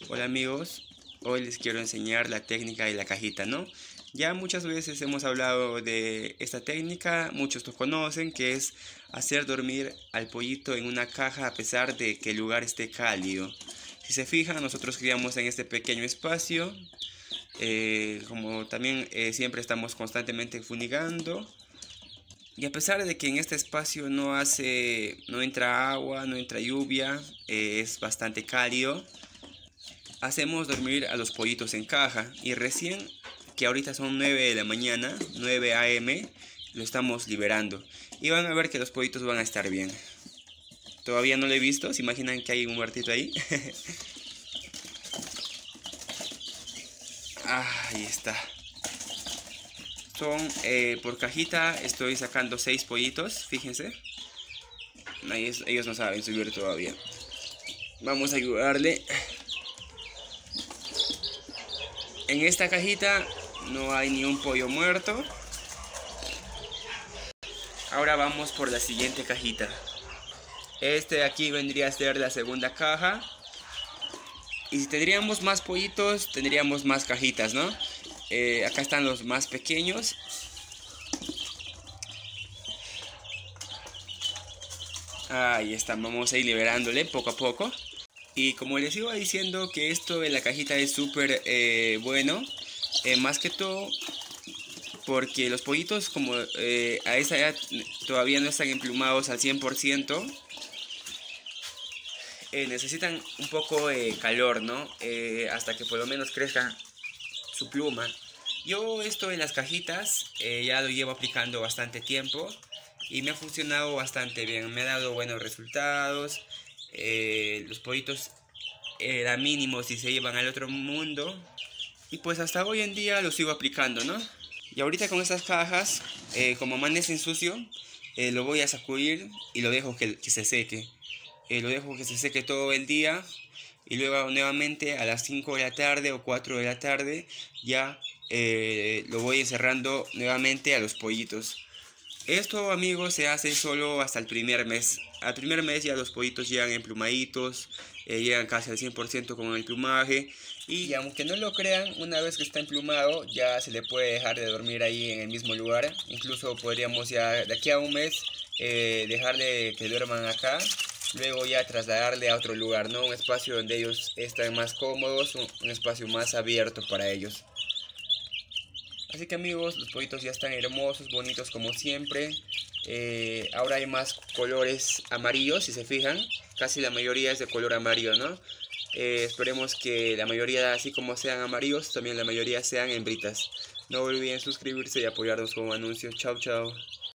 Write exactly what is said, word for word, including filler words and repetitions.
Hola amigos, hoy les quiero enseñar la técnica de la cajita, ¿no? Ya muchas veces hemos hablado de esta técnica, muchos lo conocen, que es hacer dormir al pollito en una caja a pesar de que el lugar esté cálido. Si se fijan, nosotros criamos en este pequeño espacio, eh, como también eh, siempre estamos constantemente fumigando. Y a pesar de que en este espacio no hace, no entra agua, no entra lluvia, eh, es bastante cálido, hacemos dormir a los pollitos en caja. Y recién, que ahorita son nueve de la mañana, nueve a eme, lo estamos liberando. Y van a ver que los pollitos van a estar bien. Todavía no lo he visto, ¿se imaginan que hay un muertito ahí? Ah, ahí está. Son, eh, por cajita estoy sacando seis pollitos, fíjense. Ellos, ellos no saben subir todavía. Vamos a ayudarle. En esta cajita no hay ni un pollo muerto. Ahora vamos por la siguiente cajita. Este de aquí vendría a ser la segunda caja. Y si tendríamos más pollitos, tendríamos más cajitas, ¿no? Eh, acá están los más pequeños. Ahí están, vamos a ir liberándole poco a poco. Y como les iba diciendo que esto de la cajita es súper eh, bueno, eh, más que todo porque los pollitos como eh, a esa edad todavía no están emplumados al cien por ciento, eh, necesitan un poco de calor, ¿no? Eh, hasta que por lo menos crezca su pluma. Yo esto en las cajitas eh, ya lo llevo aplicando bastante tiempo y me ha funcionado bastante bien, me ha dado buenos resultados. Eh, los pollitos era mínimo si se iban al otro mundo y pues hasta hoy en día lo sigo aplicando, ¿no? Y ahorita con estas cajas, eh, como amanece en sucio, eh, lo voy a sacudir y lo dejo que, que se seque. Eh, lo dejo que se seque todo el día y luego nuevamente a las cinco de la tarde o cuatro de la tarde ya eh, lo voy encerrando nuevamente a los pollitos. Esto, amigos, se hace solo hasta el primer mes. Al primer mes ya los pollitos llegan emplumaditos, eh, llegan casi al cien por ciento con el plumaje. Y aunque no lo crean, una vez que está emplumado ya se le puede dejar de dormir ahí en el mismo lugar. Incluso podríamos ya de aquí a un mes eh, dejarle que duerman acá. Luego ya trasladarle a otro lugar, ¿no? Un espacio donde ellos están más cómodos, un, un espacio más abierto para ellos. Así que amigos, los pollitos ya están hermosos, bonitos como siempre. Eh, ahora hay más colores amarillos, si se fijan. Casi la mayoría es de color amarillo, ¿no? Eh, esperemos que la mayoría, así como sean amarillos, también la mayoría sean hembritas. No olviden suscribirse y apoyarnos con un anuncio. Chao, chao.